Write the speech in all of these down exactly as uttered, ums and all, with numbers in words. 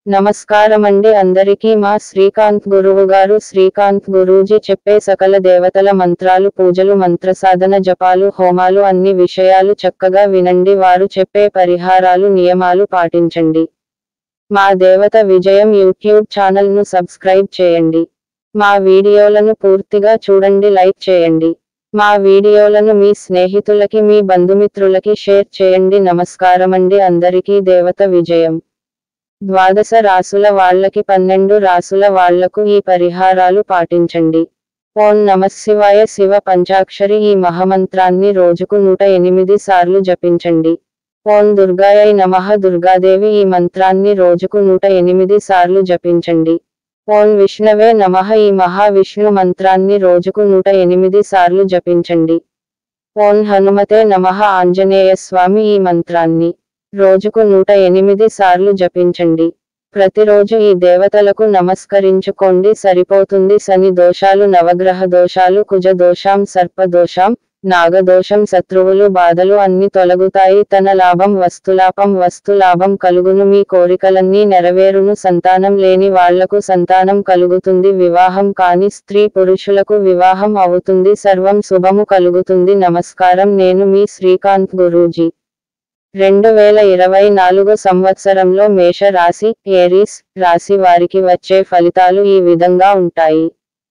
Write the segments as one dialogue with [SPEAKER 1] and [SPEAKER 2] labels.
[SPEAKER 1] నమస్కారమండి అందరికీ మా శ్రీకాంత్ గురువు గారు శ్రీకాంత్ గురూజీ చెప్పే సకల దేవతల మంత్రాలు పూజలు మంత్రసాధన జపాలు హోమాలు అన్ని విషయాలు చక్కగా వినండి వారు చెప్పే పరిహారాలు నియమాలు పాటించండి. మా దేవత విజయం యూట్యూబ్ ఛానల్ ను సబ్స్క్రైబ్ చేయండి. మా వీడియోలను పూర్తిగా చూడండి, లైక్ చేయండి. మా వీడియోలను మీ స్నేహితులకి మీ బంధుమిత్రులకి షేర్ చేయండి. నమస్కారమండి అందరికీ దేవత విజయం. ద్వాదశ రాసుల వాళ్ళకి పన్నెండు రాసుల వాళ్లకు ఈ పరిహారాలు పాటించండి. ఓం నమఃశివాయ శివ పంచాక్షరి ఈ మహామంత్రాన్ని రోజుకు నూట ఎనిమిది సార్లు జపించండి. ఓం దుర్గాయై నమః దుర్గాదేవి ఈ మంత్రాన్ని రోజుకు నూట ఎనిమిది సార్లు జపించండి. ఓం విష్ణవే నమః ఈ మహావిష్ణు మంత్రాన్ని రోజుకు నూట ఎనిమిది సార్లు జపించండి. ఓం హనుమతే నమః ఆంజనేయ స్వామి ఈ మంత్రాన్ని రోజుకు నూట ఎనిమిది సార్లు జపించండి. ప్రతిరోజు ఈ దేవతలకు నమస్కరించుకోండి సరిపోతుంది. శని దోషాలు, నవగ్రహ దోషాలు, కుజ దోషం, సర్ప దోషం, నాగదోషం, శత్రువులు బాధలు అన్ని తొలగుతాయి. తన లాభం వస్తులాభం వస్తులాభం కలుగును. మీ కోరికలన్నీ నెరవేరును. సంతానం లేని వాళ్లకు సంతానం కలుగుతుంది. వివాహం కాని స్త్రీ పురుషులకు వివాహం అవుతుంది. సర్వం శుభము కలుగుతుంది. నమస్కారం, నేను మీ శ్రీకాంత్ గురూజీ. రెండు వేల ఇరవై నాలుగు సంవత్సరంలో మేష రాశి, ఏరీస్ రాశి వారికి వచ్చే ఫలితాలు ఈ విధంగా ఉంటాయి.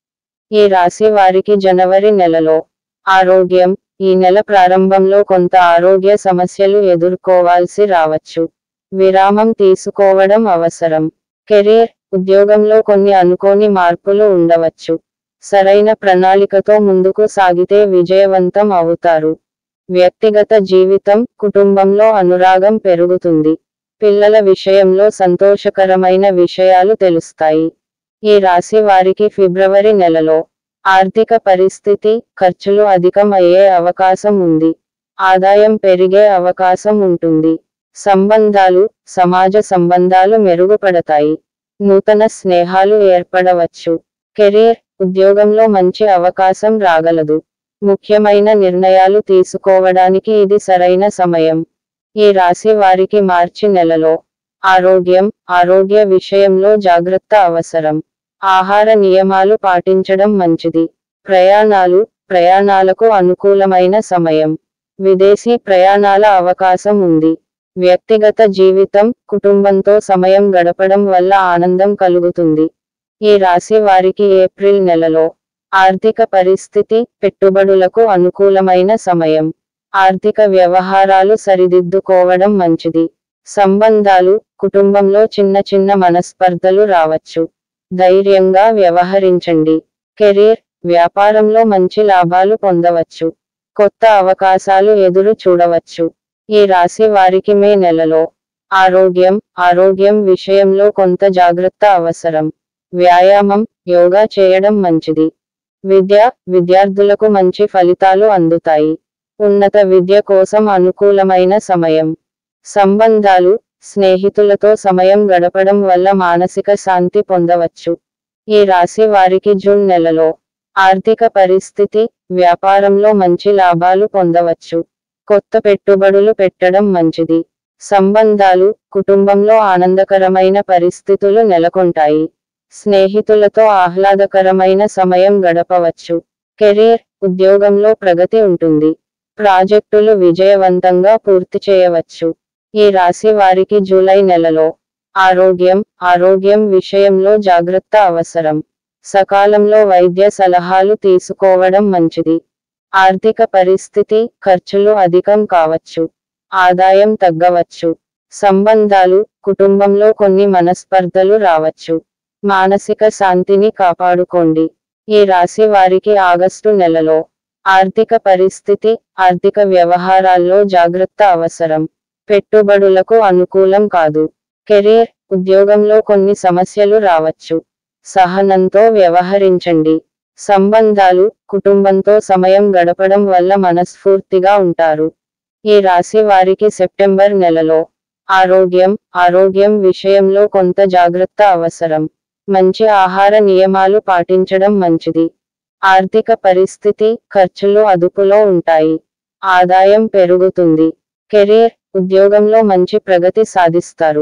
[SPEAKER 1] ఈ రాశి వారికి జనవరి నెలలో ఆరోగ్యం. ఈ నెల ప్రారంభంలో కొంత ఆరోగ్య సమస్యలు ఎదుర్కోవాల్సి రావచ్చు. విరామం తీసుకోవడం అవసరం. కెరీర్, ఉద్యోగంలో కొన్ని అనుకోని మార్పులు ఉండవచ్చు. సరైన ప్రణాళికతో ముందుకు సాగితే విజయవంతం అవుతారు. వ్యక్తిగత జీవితం, కుటుంబంలో అనురాగం పెరుగుతుంది. పిల్లల విషయంలో సంతోషకరమైన విషయాలు తెలుస్తాయి. ఈ రాశి వారికి ఫిబ్రవరి నెలలో ఆర్థిక పరిస్థితి, ఖర్చులు అధికం అయ్యే అవకాశం ఉంది. ఆదాయం పెరిగే అవకాశం ఉంటుంది. సంబంధాలు, సమాజ సంబంధాలు మెరుగుపడతాయి. నూతన స్నేహాలు ఏర్పడవచ్చు. కెరీర్, ఉద్యోగంలో మంచి అవకాశం రాగలదు. ముఖ్యమైన నిర్ణయాలు తీసుకోవడానికి ఇది సరైన సమయం. ఈ రాశి వారికి మార్చి నెలలో ఆరోగ్యం. ఆరోగ్య విషయంలో జాగ్రత్త అవసరం. ఆహార నియమాలు పాటించడం మంచిది. ప్రయాణాలు, ప్రయాణాలకు అనుకూలమైన సమయం. విదేశీ ప్రయాణాల అవకాశం ఉంది. వ్యక్తిగత జీవితం, కుటుంబంతో సమయం గడపడం వల్ల ఆనందం కలుగుతుంది. ఈ రాశి వారికి ఏప్రిల్ నెలలో ఆర్థిక పరిస్థితి, పెట్టుబడులకు అనుకూలమైన సమయం. ఆర్థిక వ్యవహారాలు సరిదిద్దుకోవడం మంచిది. సంబంధాలు, కుటుంబంలో చిన్న చిన్న మనస్పర్ధలు రావచ్చు. ధైర్యంగా వ్యవహరించండి. కెరీర్, వ్యాపారంలో మంచి లాభాలు పొందవచ్చు. కొత్త అవకాశాలు ఎదురు చూడవచ్చు. ఈ రాశి వారికి మే నెలలో ఆరోగ్యం. ఆరోగ్యం విషయంలో కొంత జాగ్రత్త అవసరం. వ్యాయామం, యోగా చేయడం మంచిది. విద్య, విద్యార్థులకు మంచి ఫలితాలు అందుతాయి. ఉన్నత విద్య కోసం అనుకూలమైన సమయం. సంబంధాలు, స్నేహితులతో సమయం గడపడం వల్ల మానసిక శాంతి పొందవచ్చు. ఈ రాశి వారికి జూన్ నెలలో ఆర్థిక పరిస్థితి, వ్యాపారంలో మంచి లాభాలు పొందవచ్చు. కొత్త పెట్టుబడులు పెట్టడం మంచిది. సంబంధాలు, కుటుంబంలో ఆనందకరమైన పరిస్థితులు నెలకొంటాయి. స్నేహితులతో ఆహ్లాదకరమైన సమయం గడపవచ్చు. కెరీర్, ఉద్యోగంలో ప్రగతి ఉంటుంది. ప్రాజెక్టులు విజయవంతంగా పూర్తి చేయవచ్చు. ఈ రాశి వారికి జూలై నెలలో ఆరోగ్యం. ఆరోగ్యం విషయంలో జాగ్రత్త అవసరం. సకాలంలో వైద్య సలహాలు తీసుకోవడం మంచిది. ఆర్థిక పరిస్థితి, ఖర్చులు అధికం కావచ్చు. ఆదాయం తగ్గవచ్చు. సంబంధాలు, కుటుంబంలో కొన్ని మనస్పర్ధలు రావచ్చు. మానసిక శాంతిని కాపాడుకోండి. ఈ రాశి వారికి ఆగస్టు నెలలో ఆర్థిక పరిస్థితి, ఆర్థిక వ్యవహారాల్లో జాగ్రత్త అవసరం. పెట్టుబడులకు అనుకూలం కాదు. కెరీర్, ఉద్యోగంలో కొన్ని సమస్యలు రావచ్చు. సహనంతో వ్యవహరించండి. సంబంధాలు, కుటుంబంతో సమయం గడపడం వల్ల మనస్ఫూర్తిగా ఉంటారు. ఈ రాశి వారికి సెప్టెంబర్ నెలలో ఆరోగ్యం. ఆరోగ్యం విషయంలో కొంత జాగ్రత్త అవసరం. మంచి ఆహార నియమాలు పాటించడం మంచిది. ఆర్థిక పరిస్థితి, ఖర్చులు అదుపులో ఉంటాయి. ఆదాయం పెరుగుతుంది. కెరీర్, ఉద్యోగంలో మంచి ప్రగతి సాధిస్తారు.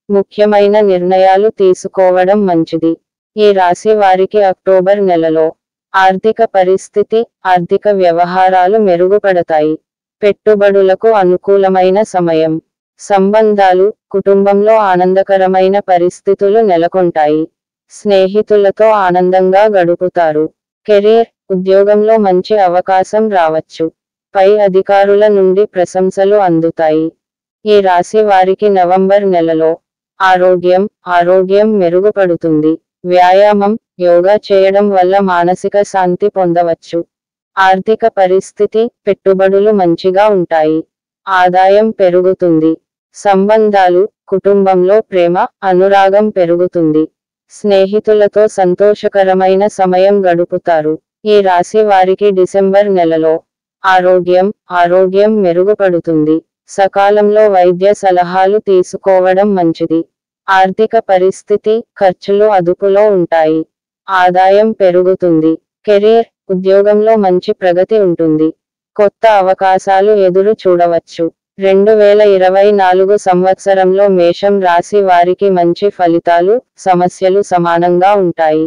[SPEAKER 1] ముఖ్యమైన నిర్ణయాలు తీసుకోవడం మంచిది. ఈ రాశి వారికి అక్టోబర్ నెలలో ఆర్థిక పరిస్థితి, ఆర్థిక వ్యవహారాలు మెరుగుపడతాయి. పెట్టుబడులకు అనుకూలమైన సమయం. సంబంధాలు, కుటుంబంలో ఆనందకరమైన పరిస్థితులు నెలకొంటాయి. స్నేహితులతో ఆనందంగా గడుపుతారు. కెరీర్, ఉద్యోగంలో మంచి అవకాశం రావచ్చు. పై అధికారుల నుండి ప్రశంసలు అందుతాయి. ఈ రాశి వారికి నవంబర్ నెలలో ఆరోగ్యం ఆరోగ్యం మెరుగుపడుతుంది. వ్యాయామం, యోగా చేయడం వల్ల మానసిక శాంతి పొందవచ్చు. ఆర్థిక పరిస్థితి, పెట్టుబడులు మంచిగా ఉంటాయి. ఆదాయం పెరుగుతుంది. సంబంధాలు, కుటుంబంలో ప్రేమ, అనురాగం పెరుగుతుంది. స్నేహితులతో సంతోషకరమైన సమయం గడుపుతారు. ఈ రాశి వారికి డిసెంబర్ నెలలో ఆరోగ్యం ఆరోగ్యం మెరుగుపడుతుంది. సకాలంలో వైద్య సలహాలు తీసుకోవడం మంచిది. ఆర్థిక పరిస్థితి, ఖర్చులు అదుపులో ఉంటాయి. ఆదాయం పెరుగుతుంది. కెరీర్, ఉద్యోగంలో మంచి ప్రగతి ఉంటుంది. కొత్త అవకాశాలు ఎదురు చూడవచ్చు. రెండు వేల ఇరవై నాలుగు సంవత్సరంలో మేషం రాశి వారికి మంచి ఫలితాలు, సమస్యలు సమానంగా ఉంటాయి.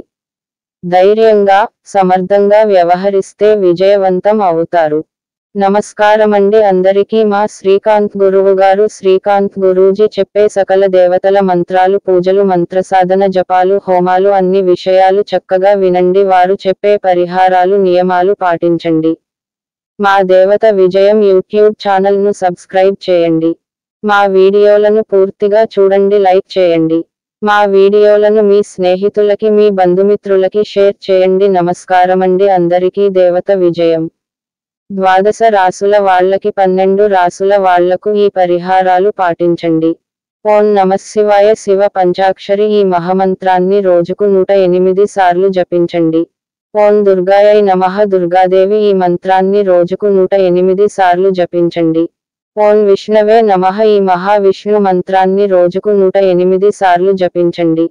[SPEAKER 1] ధైర్యంగా, సమర్థంగా వ్యవహరిస్తే విజయవంతం అవుతారు. నమస్కారమండి అందరికీ. మా శ్రీకాంత్ గురువు గారు శ్రీకాంత్ గురూజీ చెప్పే సకల దేవతల మంత్రాలు, పూజలు, మంత్రసాధన, జపాలు, హోమాలు అన్ని విషయాలు చక్కగా వినండి. వారు చెప్పే పరిహారాలు, నియమాలు పాటించండి. మా దేవత విజయం యూట్యూబ్ ఛానల్ను సబ్స్క్రైబ్ చేయండి. మా వీడియోలను పూర్తిగా చూడండి, లైక్ చేయండి. మా వీడియోలను మీ స్నేహితులకి, మీ బంధుమిత్రులకి షేర్ చేయండి. నమస్కారమండి అందరికీ. దేవత విజయం. ద్వాదశ రాసుల వాళ్ళకి, పన్నెండు రాసుల వాళ్లకు ఈ పరిహారాలు పాటించండి. ఓం నమఃశివాయ. శివ పంచాక్షరి ఈ మహామంత్రాన్ని రోజుకు నూట ఎనిమిది సార్లు జపించండి. ఓం దుర్గాయై నమః. దుర్గాదేవి ఈ మంత్రాన్ని రోజుకు నూట ఎనిమిది సార్లు జపించండి. ఓం విష్ణవే నమః. ఈ మహావిష్ణు మంత్రాన్ని రోజుకు నూట ఎనిమిది సార్లు జపించండి.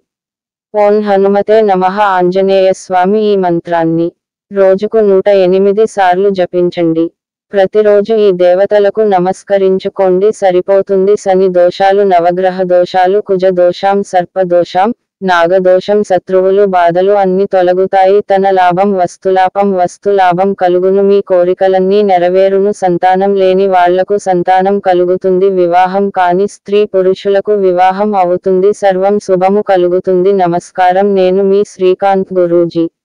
[SPEAKER 1] ఓం హనుమతే నమః. ఆంజనేయ స్వామి ఈ మంత్రాన్ని రోజుకు నూట ఎనిమిది సార్లు జపించండి. ప్రతిరోజు ఈ దేవతలకు నమస్కరించుకోండి సరిపోతుంది. శని దోషాలు, నవగ్రహ దోషాలు, కుజ దోషం, సర్ప దోషం, నాగదోషం, శత్రువులు, బాధలు అన్ని తొలగుతాయి. తన లాభం, వస్తులాభం వస్తులాభం కలుగును. మీ కోరికలన్నీ నెరవేరును. సంతానం లేని వాళ్లకు సంతానం కలుగుతుంది. వివాహం కాని స్త్రీ పురుషులకు వివాహం అవుతుంది. సర్వం శుభము కలుగుతుంది. నమస్కారం. నేను మీ శ్రీకాంత్ గురూజీ.